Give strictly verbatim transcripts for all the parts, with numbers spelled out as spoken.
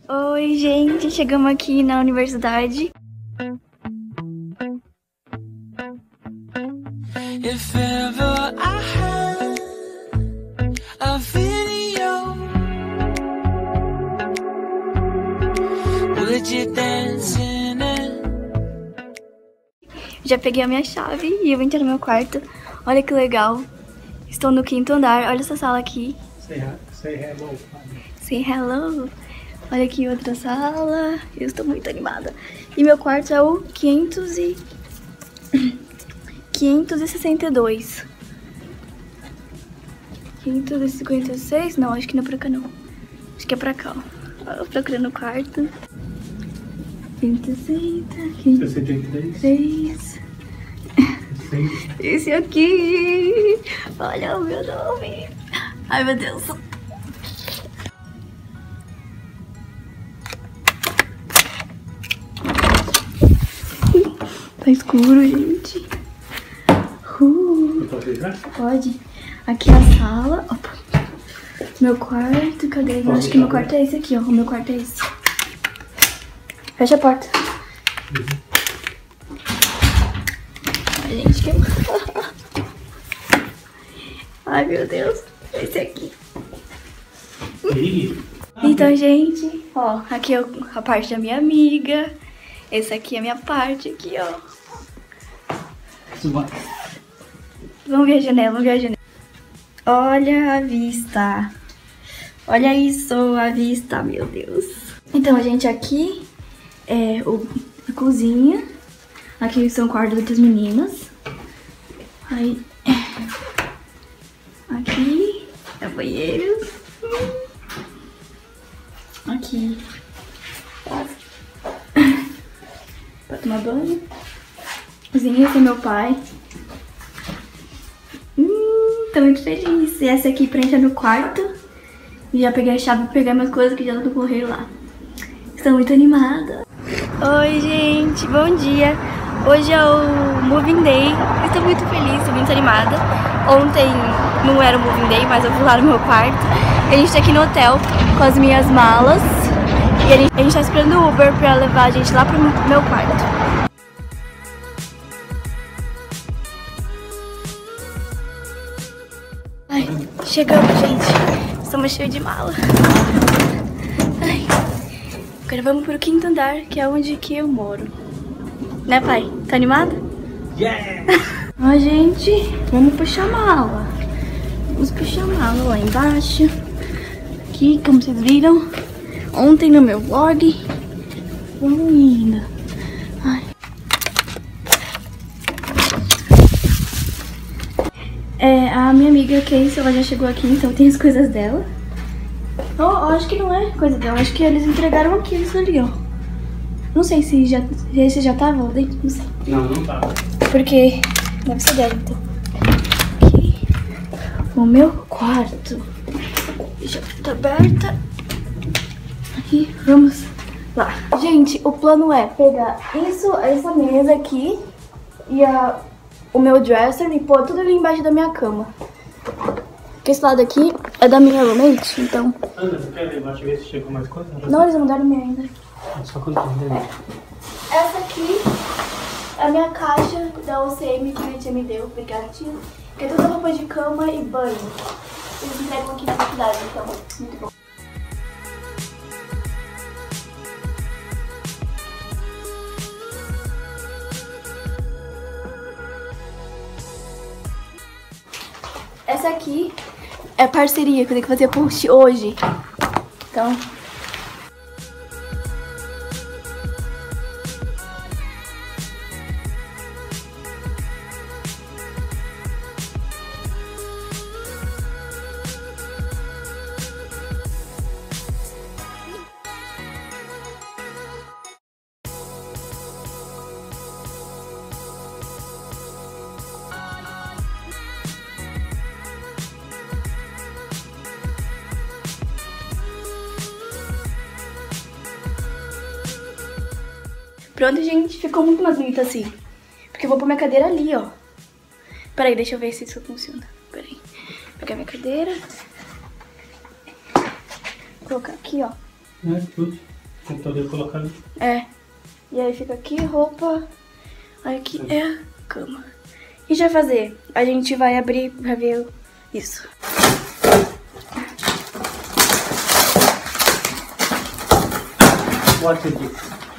Oi, gente, chegamos aqui na universidade. If ever I had a video, would you dance in it? Já peguei a minha chave e eu entrei no meu quarto. Olha que legal. Estou no quinto andar. Olha essa sala aqui. Say, say hello. Say hello. Olha aqui outra sala. Eu estou muito animada. E meu quarto é o quinhentos e... quinhentos e sessenta e dois. quinhentos e cinquenta e seis? Não, acho que não é pra cá não. Acho que é pra cá, ó. Eu procurando o quarto. quinhentos e sessenta, sessenta e três. três. Esse aqui. Olha o meu nome. Ai, meu Deus. Tá escuro, gente. Uh, pode. Aqui é a sala. Opa. Meu quarto, cadê? Eu acho que meu quarto é esse aqui, ó. O meu quarto é esse. Fecha a porta. Ai, gente, que... Ai, meu Deus. Esse aqui. Então, gente, ó. Aqui é a parte da minha amiga. Esse aqui é a minha parte, aqui, ó. Vamos ver a janela, vamos ver a janela. Olha a vista. Olha isso, a vista, meu Deus. Então, gente, aqui é o, a cozinha. Aqui são quartos das meninas. Aí, aqui é o banheiro. Aqui pra tomar banho. Cozinha, esse é meu pai. Hum, tô muito feliz. E essa aqui pra entrar no quarto. E já peguei a chave pra pegar minhas coisas que já estão no correio lá. Estou muito animada. Oi, gente, bom dia. Hoje é o Moving Day. Estou muito feliz, estou muito animada. Ontem não era o Moving Day, mas eu fui lá no meu quarto. A gente tá aqui no hotel com as minhas malas. E a gente, a gente tá esperando o Uber pra levar a gente lá pro meu quarto. Ai, chegamos, gente. Estamos cheios de mala. Ai. Agora vamos pro quinto andar, que é onde que eu moro. Né, pai? Tá animado? Yeah! Ó, gente, vamos puxar a mala. Vamos puxar a mala lá embaixo. Aqui, como vocês viram, ontem no meu vlog. Vamos indo. Ai. É, a minha amiga Casey, ela já chegou aqui, então tem as coisas dela. Oh, acho que não é coisa dela, acho que eles entregaram aqui, isso ali, ó. Não sei se já, esse já tava lá dentro, não sei. Não, não tava. Porque deve ser dela, então. Aqui, o meu quarto. Deixa a porta aberta. Aqui, vamos lá. Gente, o plano é pegar isso, essa mesa aqui e a, o meu dresser e pôr tudo ali embaixo da minha cama. Porque esse lado aqui é da minha roommate, então... Anda, você quer levar? Deixa eu ver se chegou mais coisa. Não, eles não deram minha ainda. Só quando tem. Essa aqui é a minha caixa da O C M que minha tia me deu, obrigada, tia. Que é toda roupa de cama e banho. Eles entregam aqui na faculdade, então, muito bom. Essa aqui é parceria que eu tenho que fazer post hoje. Então... Pronto, gente, ficou muito mais bonito assim. Porque eu vou pôr minha cadeira ali, ó. Peraí, deixa eu ver se isso funciona. Peraí. Vou pegar minha cadeira. Vou colocar aqui, ó. É, tudo. Tem que poder colocar ali. É. E aí fica aqui roupa. Aí aqui é a cama. O que a gente vai fazer? A gente vai abrir pra ver isso. Bota aqui.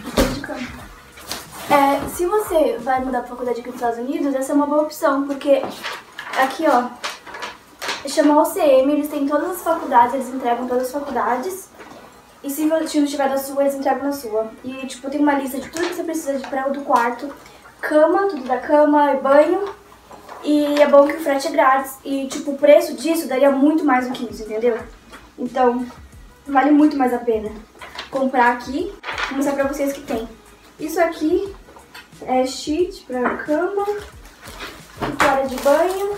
É, se você vai mudar pra faculdade aqui nos Estados Unidos, essa é uma boa opção, porque aqui, ó, chama O C M, eles têm todas as faculdades, eles entregam todas as faculdades. E se você não tiver da sua, eles entregam na sua. E, tipo, tem uma lista de tudo que você precisa de pra do quarto. Cama, tudo da cama, banho. E é bom que o frete é grátis. E, tipo, o preço disso daria muito mais do que isso, entendeu? Então, vale muito mais a pena comprar aqui. Vou mostrar pra vocês que tem. Isso aqui é sheet pra cama. E toalha de banho.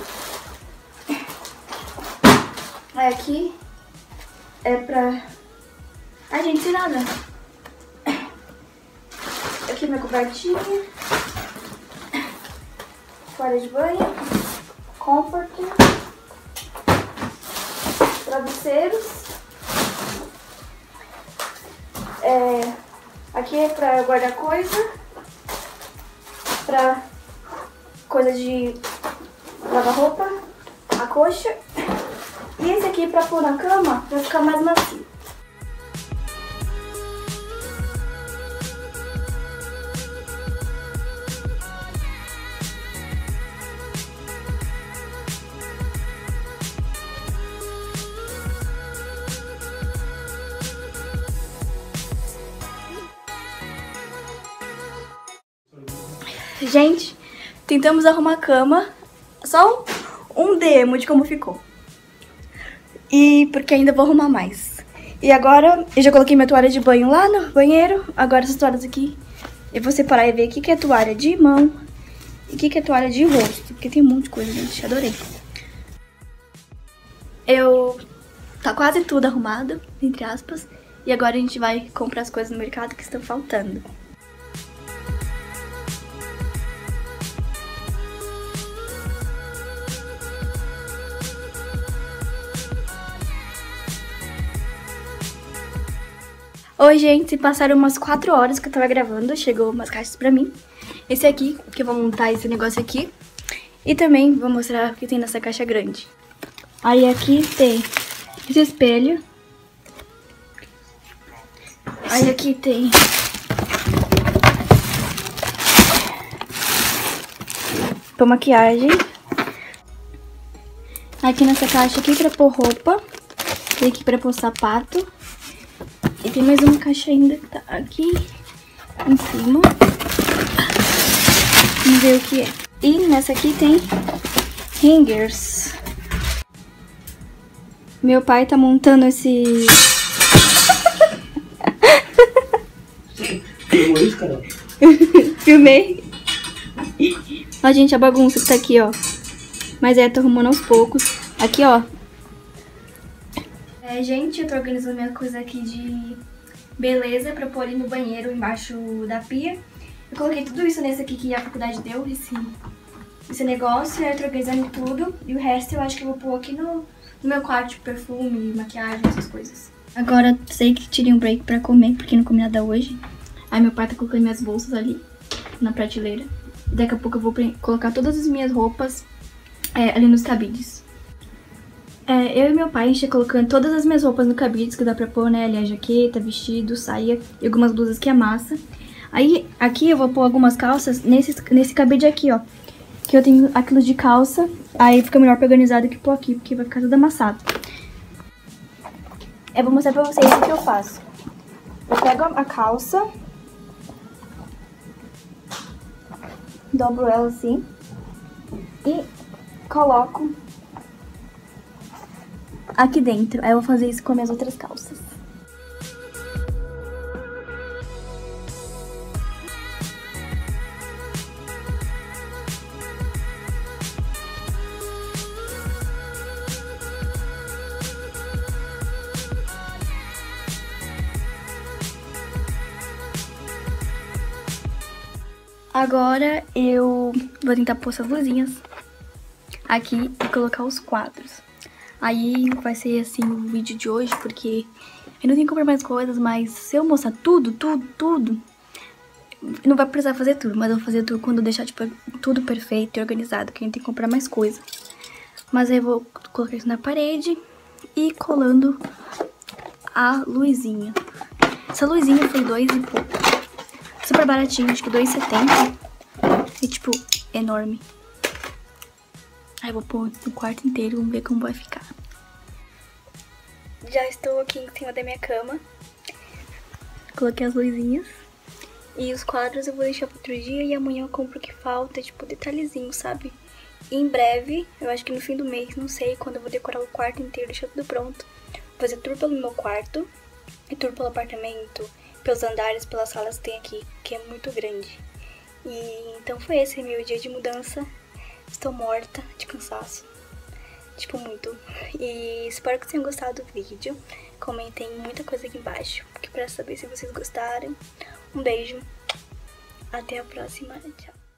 Aí aqui é pra... Ai, gente, sem nada. Aqui minha cobertinha. Toalha de banho. Comforter. Travesseiros. É, aqui é pra guardar coisa. Pra coisa de lavar roupa. A coxa. E esse aqui pra pôr na cama pra ficar mais macio. Gente, tentamos arrumar a cama, só um demo de como ficou. E porque ainda vou arrumar mais. E agora, eu já coloquei minha toalha de banho lá no banheiro. Agora essas toalhas aqui, eu vou separar e ver o que que é toalha de mão e o que que é toalha de rosto. Porque tem um monte de coisa, gente, adorei. Eu... Tá quase tudo arrumado, entre aspas. E agora a gente vai comprar as coisas no mercado que estão faltando. Oi, gente, passaram umas quatro horas que eu tava gravando, chegou umas caixas pra mim. Esse aqui, que eu vou montar esse negócio aqui. E também vou mostrar o que tem nessa caixa grande. Aí aqui tem esse espelho. Aí aqui tem... pra maquiagem. Aqui nessa caixa aqui pra pôr roupa. Tem aqui pra pôr sapato. E tem mais uma caixa ainda que tá aqui em cima. Vamos ver o que é. E nessa aqui tem hangers. Meu pai tá montando esse... Filmou isso, Carol? Filmei. Ó, gente, a bagunça que tá aqui, ó. Mas é, tô arrumando aos poucos. Aqui, ó. É, gente, eu tô organizando minha coisa aqui de beleza pra pôr ali no banheiro, embaixo da pia. Eu coloquei tudo isso nesse aqui que a faculdade deu, esse, esse negócio. Eu tô organizando tudo. E o resto eu acho que eu vou pôr aqui no, no meu quarto, tipo, perfume, maquiagem, essas coisas. Agora, sei que tirei um break pra comer, porque não comi nada hoje. Aí meu pai tá colocando minhas bolsas ali, na prateleira. E daqui a pouco eu vou colocar todas as minhas roupas é, ali nos cabides. É, eu e meu pai, a gente tá colocando todas as minhas roupas no cabide, que dá pra pôr, né, ali a jaqueta, vestido, saia e algumas blusas que amassa. Aí, aqui eu vou pôr algumas calças nesse, nesse cabide aqui, ó, que eu tenho aquilo de calça, aí fica melhor pra organizado que pôr aqui, porque vai ficar tudo amassado. Eu vou mostrar pra vocês o que eu faço. Eu pego a calça, dobro ela assim e coloco aqui dentro. Aí eu vou fazer isso com as minhas outras calças. Agora eu vou tentar pôr essas luzinhas aqui e colocar os quadros. Aí vai ser assim o vídeo de hoje, porque Eu não tenho que comprar mais coisas, mas se eu mostrar tudo, tudo, tudo, não vai precisar fazer tudo, mas eu vou fazer tudo quando eu deixar, tipo, tudo perfeito e organizado, que a gente tem que comprar mais coisa. Mas aí eu vou colocar isso na parede e colando a luzinha. Essa luzinha foi dois e pouco. Super baratinho, acho que dois e setenta. E, tipo, enorme. Aí eu vou pôr no quarto inteiro, vamos ver como vai ficar. Já estou aqui em cima da minha cama. Coloquei as luzinhas. E os quadros eu vou deixar para outro dia e amanhã eu compro o que falta, tipo, detalhezinho, sabe? E em breve, eu acho que no fim do mês, não sei, quando eu vou decorar o quarto inteiro, deixar tudo pronto. Vou fazer tour pelo meu quarto, e tour pelo apartamento, pelos andares, pelas salas que tem aqui, que é muito grande. E então foi esse meu dia de mudança. Estou morta de cansaço. Tipo, muito. E espero que tenham gostado do vídeo. Comentem muita coisa aqui embaixo, porque para saber se vocês gostaram. Um beijo. Até a próxima. Tchau.